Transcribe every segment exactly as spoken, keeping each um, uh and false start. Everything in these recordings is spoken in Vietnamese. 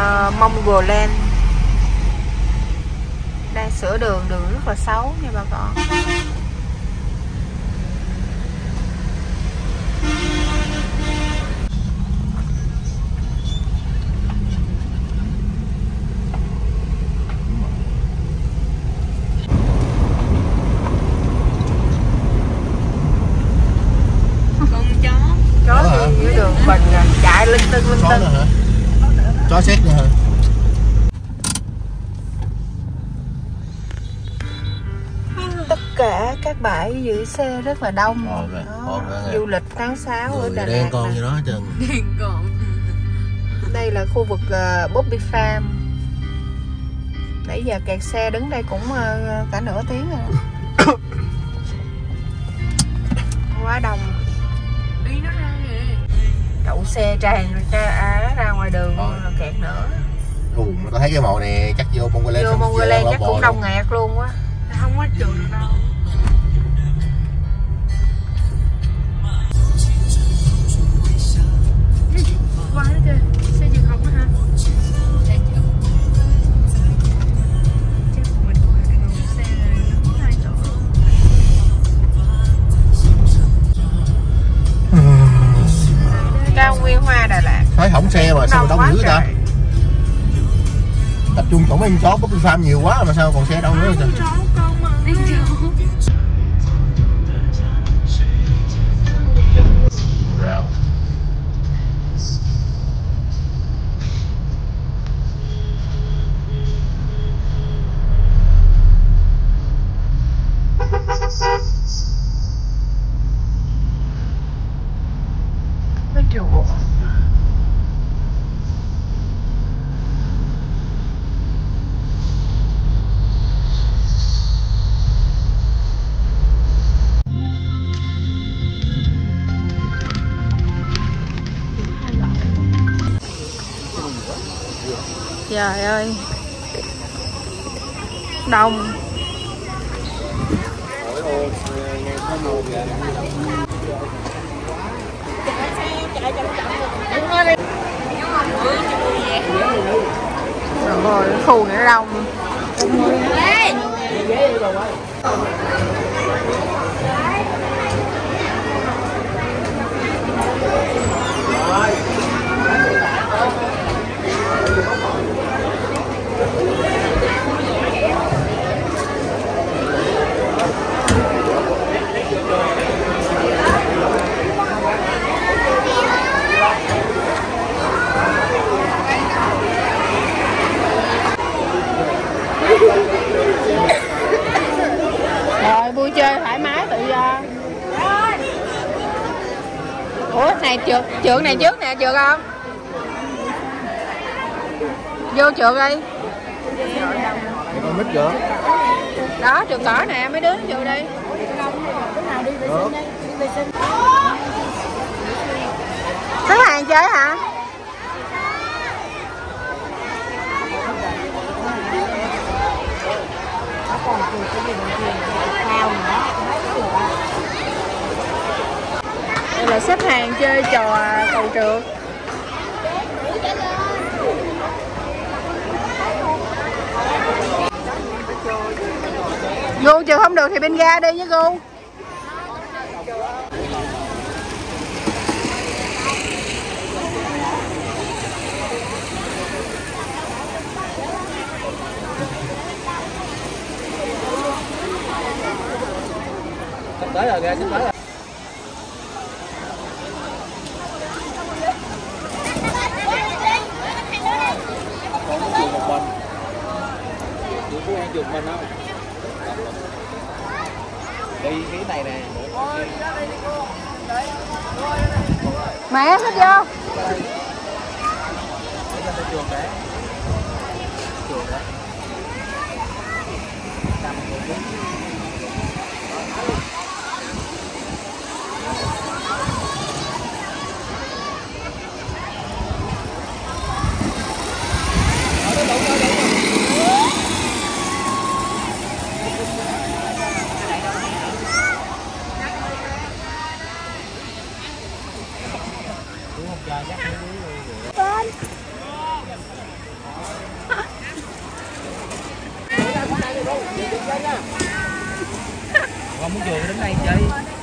uh, Mongolian. Đang sửa đường, đường rất là xấu nha bà con. Chó đi dưới đường mình chạy linh tinh linh tinh. Hả? Chó xét nữa hả? Tất cả các bãi giữ xe rất là đông. Rồi, rồi. Du lịch tháng sáu ở Đà Đen Lạt. con gì đó chừng. Đen con. Đây là khu vực uh, Bobby Farm. Nãy giờ kẹt xe đứng đây cũng uh, cả nửa tiếng rồi. Quá đông. Đi nó ra kìa. Đậu xe tràn ra, ra ngoài đường luôn là kẹt nữa. Ồ, mà tôi thấy cái màu này chắc vô Mongolian. Vô Mongolian chắc cũng đông nghẹt luôn quá. Không có trường được đâu. Qua hết chưa? Xe trường học đó hả? Chắc mình qua đường xe này nó hai chỗ. Cao Nguyên Hoa Đà Lạt. Thấy hỏng xe mà sao đông dữ ta? Tập trung chỗ mấy con chó Bobby Farm nhiều quá mà sao còn xe đông nữa vậy? Chó con mà. Đi chó. Cái chùa. Trời ơi, đông. Rồi khu này nó đông. Rồi vui chơi thoải mái tự do. Ủa này trượt, trượt này trước nè, trượt không? Vô trượt đi. Con nít chưa? Đó trượt cỏ nè, mấy đứa nó trượt đi. Xếp hàng chơi hả? Đây là xếp hàng chơi trò cầu trượt. Vô trượt không được thì bên ga đi với cô. Sắp tới rồi kìa, sắp tới rồi. Còn có chùa một mình. Chùa Phú An chùa mình không? Đi cái này nè. Mẹ thích vô. Chùa đấy. Chùa đấy. muốn vô đứng đây chơi.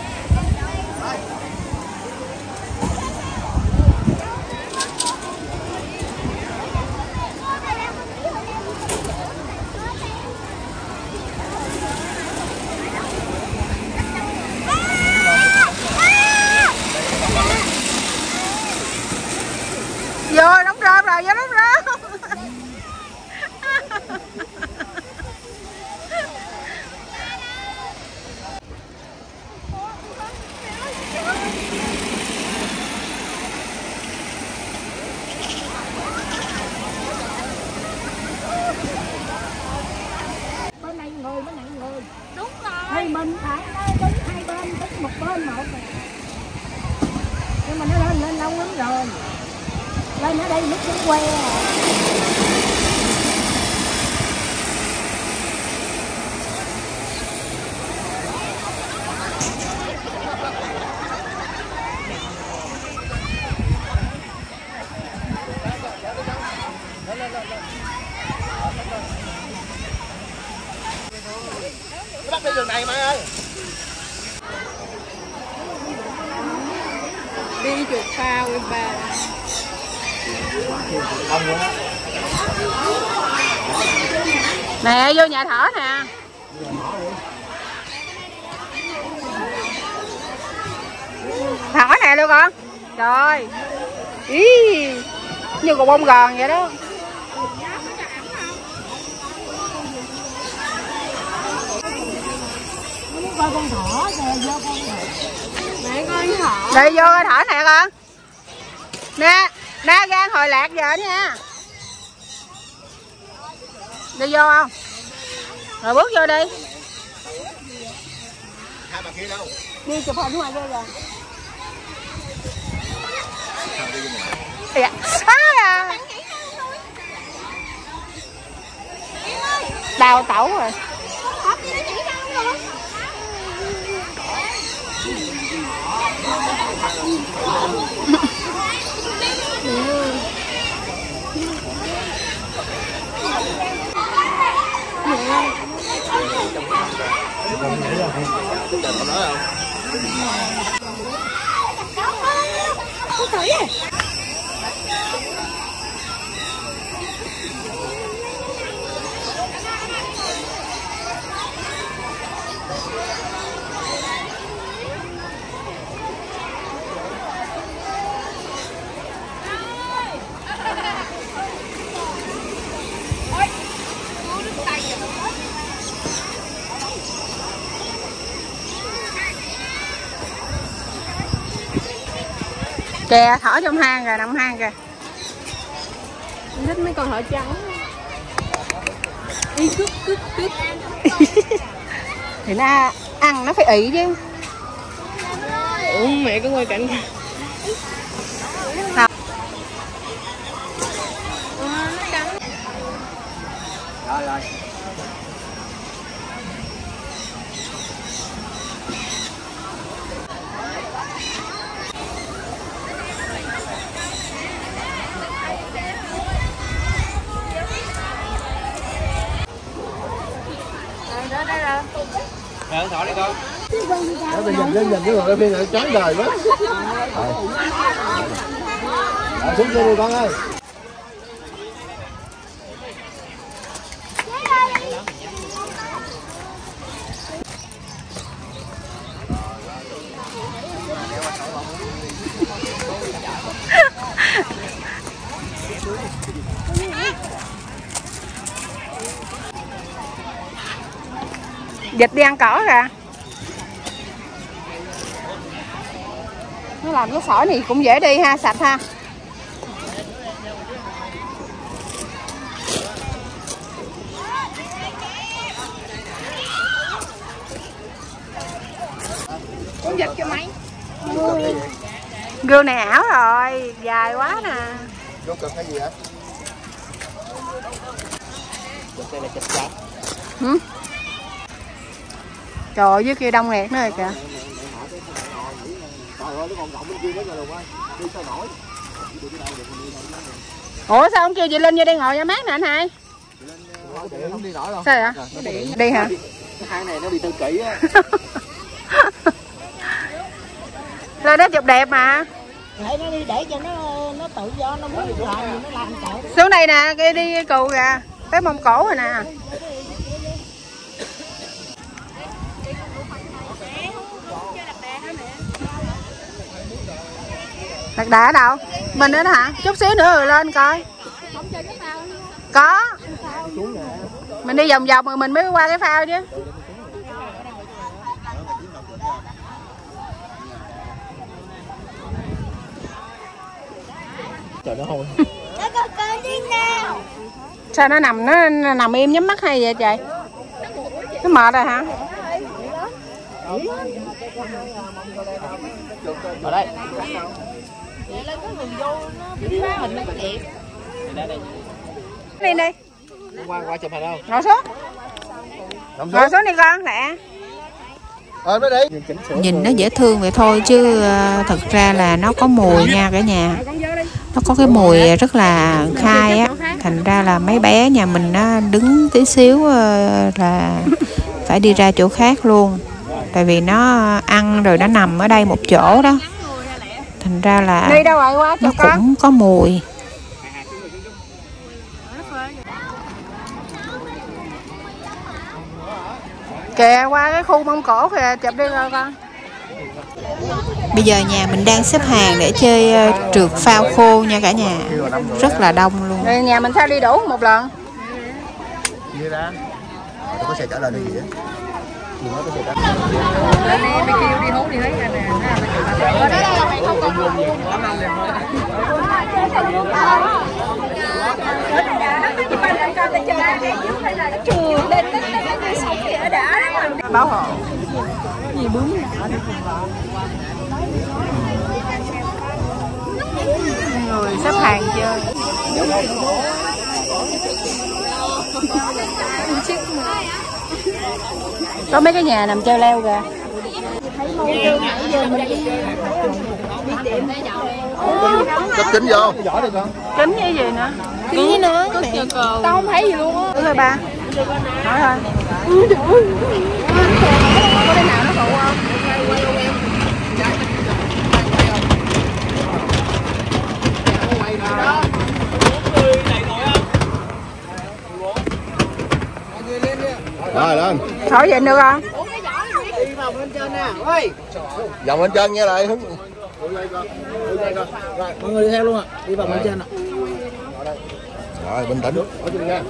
Vô đóng rơm rồi, vô đóng rơm. Bên này người, bên này người. Đúng rồi. Thì mình phải đứng hai bên, đứng một bên một này. Nhưng mà nó lên lên lâu lắm rồi. Lên ở đây nước cũng que à. Bắt đi đường này Mai ơi. Đi chuột phao với bà. Nè vô nhà thở nè. Thở nè luôn con. Trời. Ý, như cục bông gòn vậy đó. Coi con thỏ kìa, vô con thỏ. Mẹ coi thỏ. Đi vô coi thở nè con. Nè, đá gan hồi lạc giờ nha. Đi vô không? Rồi bước vô đi. Hai bà kia đâu? Đi chụp hình ngoài vô rồi. Dạ. À. Đào tẩu rồi. Kìa, thỏ trong hang kìa, nằm hang kìa. Thích mấy con thỏ trắng. Đi cướp cướp cướp. Thì nó ăn nó phải ị chứ. Ủa mẹ có ngồi cạnh. Nào. Ờ, nó cắn. Rồi rồi. Đó, đây rồi. Nè, thỏ đi con. Đó, tôi nhìn lên nhìn cái người bên này chán đời quá. Rồi, xuống dưới đi con ơi. Vịt đi ăn cỏ kìa. Nó làm cái sỏi này cũng dễ đi ha, sạch ha. Con vịt cho mấy. Gương này ảo rồi, dài quá nè. Vô cực cái gì hả? Cực đây là chụp chặt. Hử? Trời ơi, dưới kia đông nghẹt nữa rồi kìa. Trời ơi, nó còn rộng bên kia nữa rồi ơi. Đi sao nổi. Ủa sao không kêu chị Linh vô đây ngồi cho mát nè anh hai? Không đi nổi đâu. Sao vậy? Đi hả? Cái hang này nó bị tự kỷ á. Lên đó chụp đẹp mà. Để nó đi để cho nó nó tự do nó muốn làm gì nó làm kệ. Xuống đây nè, cái đi cù kìa, tới Mông Cổ rồi nè. Lạc đà ở đâu? Mình nữa hả? Chút xíu nữa rồi lên coi. Có. Mình đi vòng vòng rồi mình mới qua cái phao chứ. Trời nó hôi. Sao nó nằm nó, nó nằm im nhắm mắt hay vậy trời? Nó mệt rồi hả? Ở đây. Đi đi. Qua qua chụp hình không? Ngồi xuống. Ngồi xuống đi con nè. Ờ nó đi. Nhìn nó dễ thương vậy thôi chứ thật ra là nó có mùi nha cả nhà. Nó có cái mùi rất là khai á. Thành ra là mấy bé nhà mình nó đứng tí xíu là phải đi ra chỗ khác luôn. Tại vì nó ăn rồi nó nằm ở đây một chỗ đó. Thành ra là nó cũng có mùi. Kìa qua cái khu Mông Cổ kìa, chụp đi coi con. Bây giờ nhà mình đang xếp hàng để chơi uh, trượt phao khô nha cả nhà. Rất là đông luôn. Rồi nhà mình sao đi đủ một lần? Đi ra. Tôi có xe trả lời gì vậy? Lên đi, mày kêu đi hú đi thấy nè nè. Ở đây là mày không còn luôn. Bảo hộ. Gì bướm người xếp hàng chơi. Có mấy cái nhà nằm treo leo kìa. Cất kính vô. Kính như gì nữa? Kính gì nữa? Tao không thấy gì luôn á. Đúng rồi ba. Nói thôi. Có cái nào nó phụ không? Rồi lên. Thổi vậy được không? Đi vòng lên trên nè. Ơi. Vòng lên trên nghe lại. Rồi, mọi người đi theo luôn ạ. À. Đi vòng lên trên ạ. Rồi, bình tĩnh. Ở trên nha.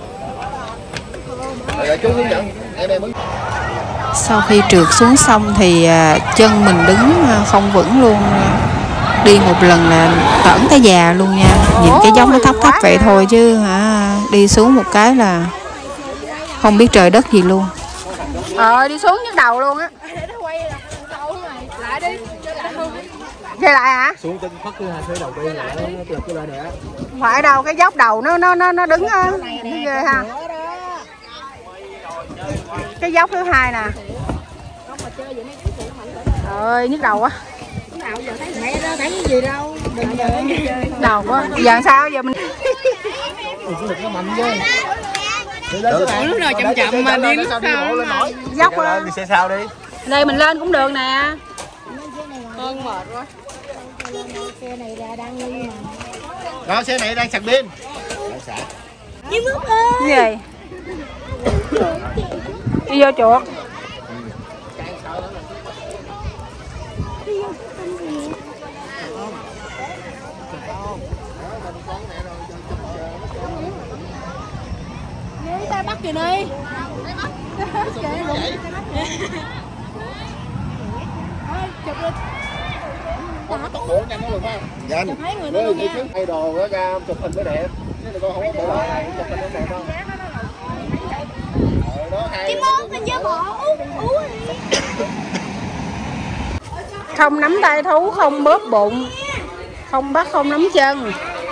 Rồi, chú hướng dẫn. Em em. Sau khi trượt xuống sông thì chân mình đứng không vững luôn. Đi một lần là tởn tới già luôn nha. Nhìn cái giống nó thấp thấp vậy thôi chứ hả, đi xuống một cái là không biết trời đất gì luôn. Ờ đi xuống nhức đầu luôn á. Chơi lại hả? Xuống chân phát cái hai đầu tiên lại nó trượt cái lại nè. Phải đâu cái dốc đầu nó nó nó nó đứng á. Ghê ha. Cái dốc thứ hai nè. Ơi nhức đầu quá. Mẹ đó thấy gì đâu. Đừng giờ đầu quá. Giờ sao giờ mình nó mạnh chứ. Lúc nào chậm chậm mà đi lúc sau dốc quá. Đi xe sao đi. Đây mình lên cũng được nè. Hơn mệt quá. Xe này là đang đi nè. Đó xe này đang sạc pin. Đi mướp ơi. Cái gì? Đi vô chuột. Đi ta bắt kìa đi. Tốc độ nhanh nó được không? Nhanh. Với đi trước thay đồ nó ra chụp hình mới đẹp. Chứ con không có tự lại chụp hình không đẹp đâu. Chị muốn mình cho bỏ ú ú đi. Không nắm tay thú, không bóp bụng, không bắt, không nắm chân.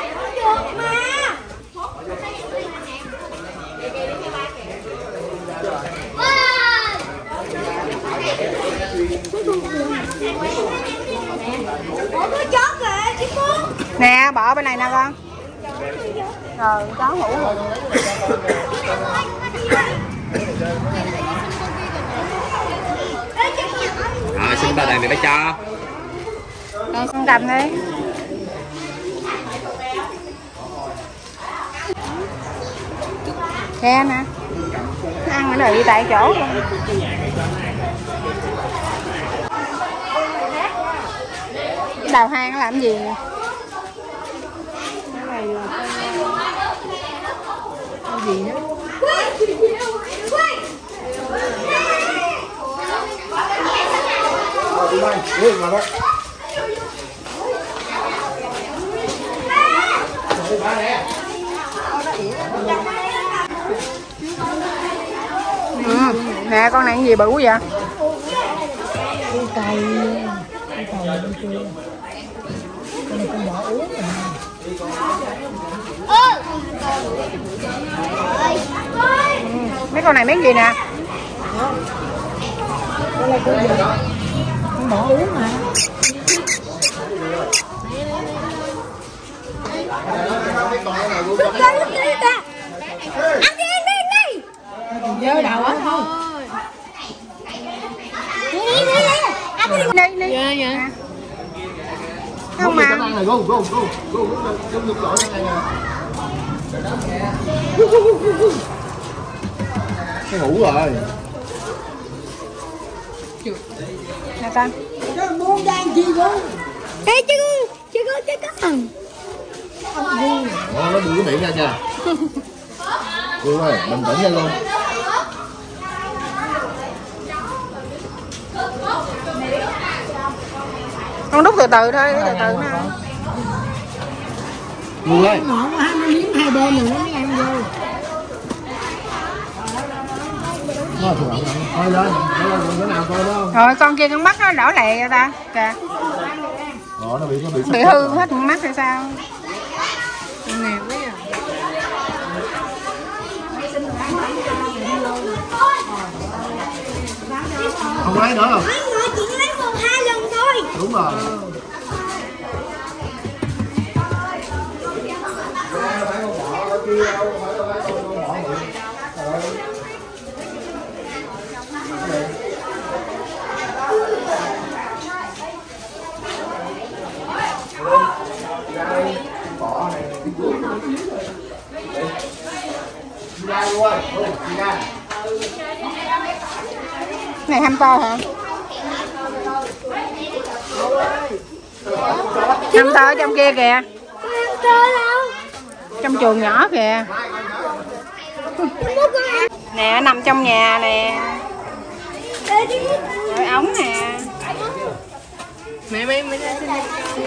Nè, bỏ bên này nè con. Rồi, có ngủ rồi. À, xin ba đàn để bé cho. Con cầm đi. Khe nè. Nó ăn nó đi tại chỗ luôn. Đào hang làm gì nè? Cái này là cái gì đó? Ừ. Nè con này cái gì bự vậy? Cái cây, cái cây bên kia. Con này con bỏ uống rồi. Ừ. Mấy con này mấy gì nè? Đây là cái gì? Con bỏ uống mà. Dơ đầu á thôi. Đi đi. Dạ dạ. Không mà. Này go go go go trong ngực lội này nè. Nó ngủ rồi. Nè con. Nó muốn đang chi luôn. Ê chứ chứ có chứ có thằng. Nó nó đưa cái miệng ra kìa. Vui ơi, bình tĩnh lên luôn. Con đút từ từ thôi, từ từ nè. Vui ơi. Ngọn quá nó liếm hai bên rồi nó mới ăn vô. Nó thì bạn coi lên, coi lên cái nào coi đó. Rồi con kia con mắt nó đỏ lè vậy ta. Kìa. Đó, nó bị nó bị Bị hư hết con mắt hay sao? Con nghèo quá à. Không lấy nữa không? Mọi người chỉ lấy một hai lần thôi. Đúng rồi. Này hamster hả? Hamster ở trong kia kìa. Trong chuồng nhỏ kìa. Nè nằm trong nhà nè. Rồi ống nè. Mẹ mẹ mẹ ra xin đi.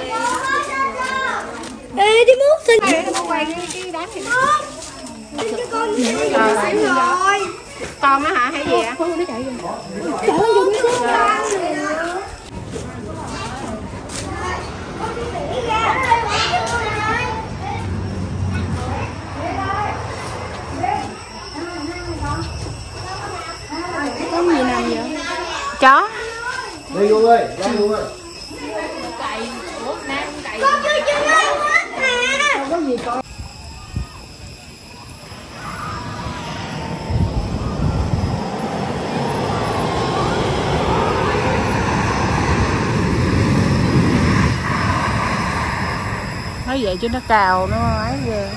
Ê đi mút xin. Để nó quay cái cái đám này. Đi cho con đi rồi. Con nó hả hay gì ạ? Con nó chạy rồi. Chạy rồi nó xuống ra. Có gì nằm vậy? Chó. Đi luôn ơi, ra luôn ơi. Con chưa chưa nói hết nè. Không có gì con. Nói vậy chứ nó cào nó ấy ghê.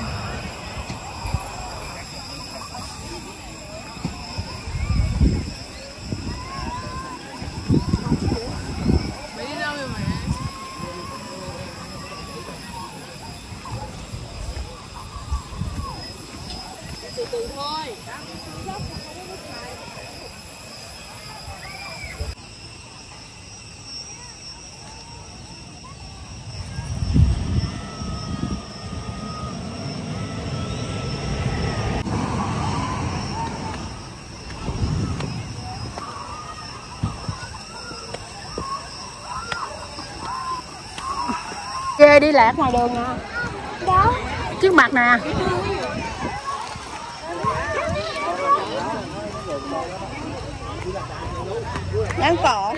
Ghê đi lạc ngoài đường nè. Đó. Trước mặt nè. Ăn cỏ.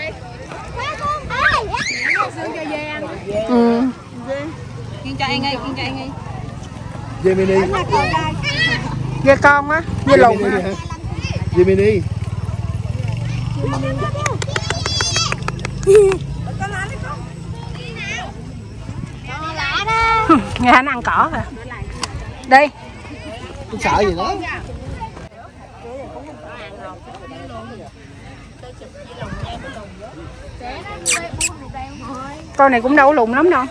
Xương cho dê ăn. Ừ. Kiên cho ăn đi, kiên cho ăn đi. Dê mini. Dê con á, dê lùn á. Dê mini. Con ăn đi con. Đi nào. Nghe anh ăn cỏ kìa. Đi. Không sợ gì nữa. Con này cũng đâu có lùn lắm đâu.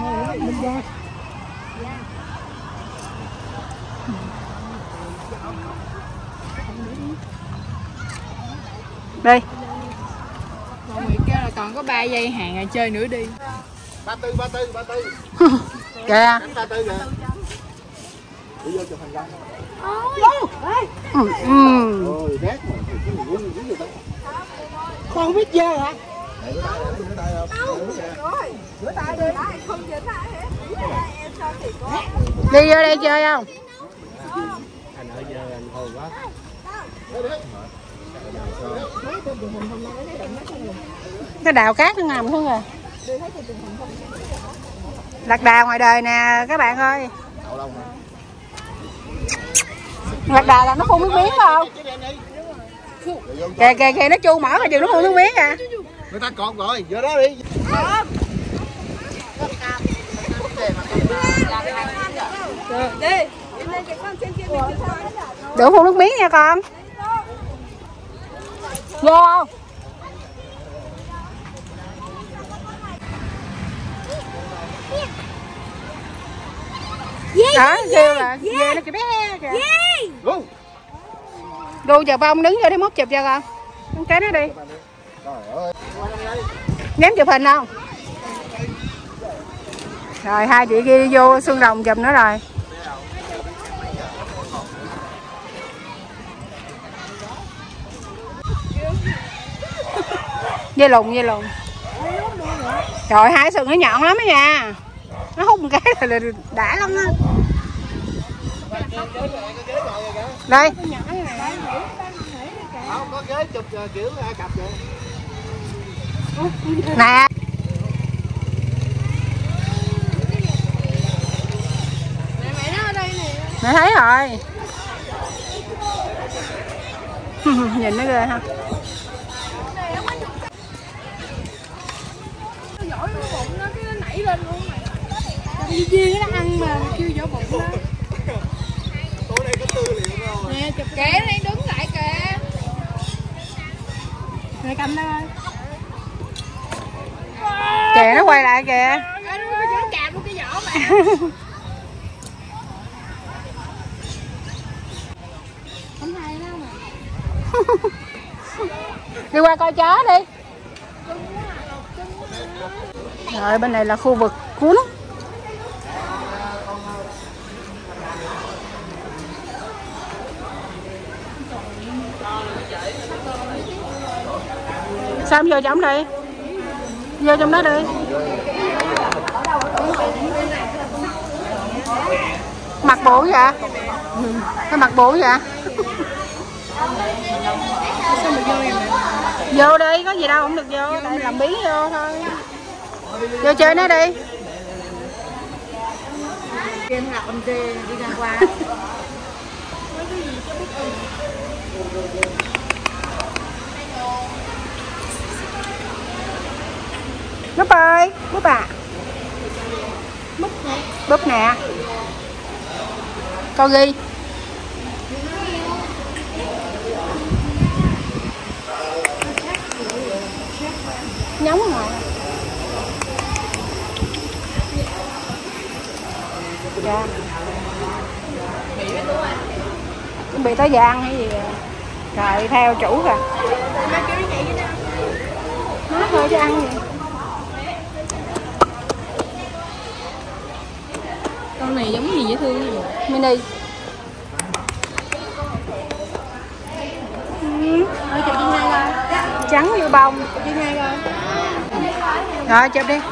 Đi. Mọi người kêu là còn có ba giây hàng rồi chơi nữa đi. Ba tư, ba tư, ba tư. Kìa. Ba tư kìa. Đi vô chụp hình ra. Ừ. Ừ. Ôi, rác mà. Con không biết chơi hả? Đi vô đây chơi không? Cái đào cát nó nằm xuống rồi. Lạc đà ngoài đời nè các bạn ơi. Lạc đà là nó phun nước miếng không? Kìa kìa kìa nó chu mở mà chừng nó phun nước miếng à. Người ta cột rồi, vô đó đi. Đi. Đừng phun nước miếng nha con. Vô không? Đó, kêu là dê nó kìa bé kìa. Đu chụp ông đứng vô để mốt chụp cho con. Con cái nó đi. Dám chụp hình không? Rồi hai chị kia vô xương rồng chụp nữa rồi. Dê lùn, dê lùn. Trời hai sừng nó nhọn lắm đó nha. Nó hút một cái là đã lắm á. Đây. Không có ghế chụp kiểu Ai Cập vậy. Nè. Mẹ nó ở đây nè. Mẹ thấy rồi. Nhìn nó ghê ha. Nó giỏi vô bụng nó, cái nó nảy lên luôn mày. Đi chia nó ăn mà kêu vỗ bụng nó. Tối nay có tư liệu rồi. Nè chụp kìa nó đang đứng lại kìa. Nè cầm đây ơi. Kìa nó quay lại kìa. Nó cạp luôn cái vỏ mà. Không hay đâu mà. Đi qua coi chó đi. Rồi bên này là khu vực cuốn. Sao không vô trong đi? Vô trong đó đi. Mặt bộ vậy? Cái mặt bộ vậy? Sao mà vô vậy mẹ? Vô đi, có gì đâu không được vô, tại làm biến vô thôi. Vô chơi nó đi. Em học anh đi ngang qua. Búp ơi, búp à. Búp nè. Búp nè. Con ghi. Nhóng rồi. Dạ. Chuẩn bị tới giờ ăn hay gì rồi theo chủ kìa. Nói thôi chứ ăn gì. Con này giống gì dễ thương gì? Mini. Ừ. Rồi chụp trên hai coi. Trắng như bông. Chụp trên hai coi. Rồi chụp đi.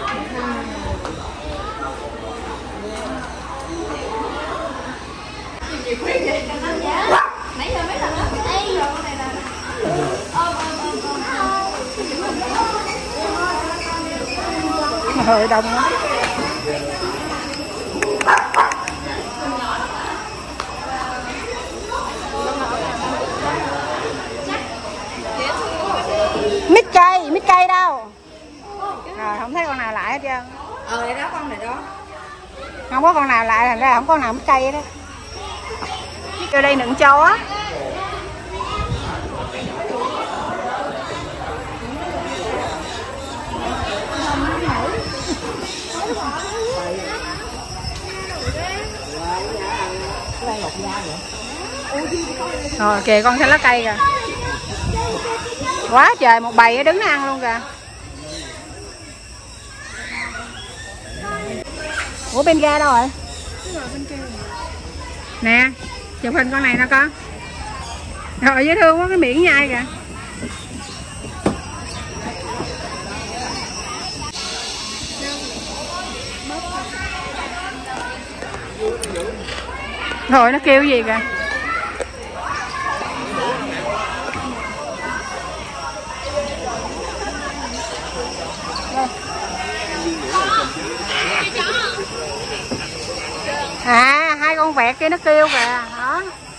Nãy giờ mấy lần đó. Ê, rồi con này là Hơi đông lắm. Mít cây, mít cây đâu? Rồi không thấy con nào lại hết trơn. Ờ đây đó con này đó. Không có con nào lại, thành ra không có con nào mất cây đó. Vô đây nựng chó. Rồi kìa con xanh lá cây kìa. Quá trời, một bầy đứng nó ăn luôn kìa. Ủa bên ga đâu rồi? Nè, chụp hình con này nè con. Rồi dễ thương quá, cái miệng nhai kìa. Rồi nó kêu gì kìa. À, hai con vẹt kia nó kêu kìa. Đó.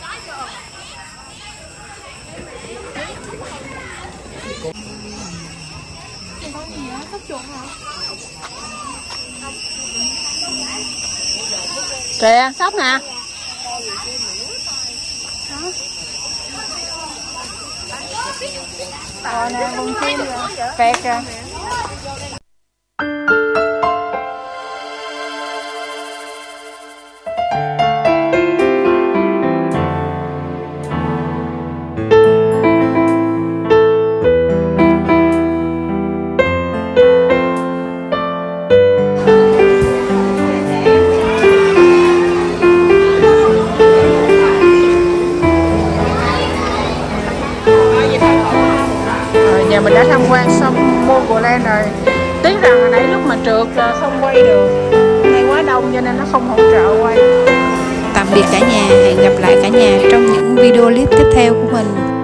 Kìa, sóc nè. Rồi nè, con chim kìa. Vẹt kìa. Giờ mình đã tham quan xong Mogoland rồi. Tiếc rằng hồi nãy lúc mà trượt không quay được, nay quá đông cho nên nó không hỗ trợ quay. Tạm biệt cả nhà, hẹn gặp lại cả nhà trong những video clip tiếp theo của mình.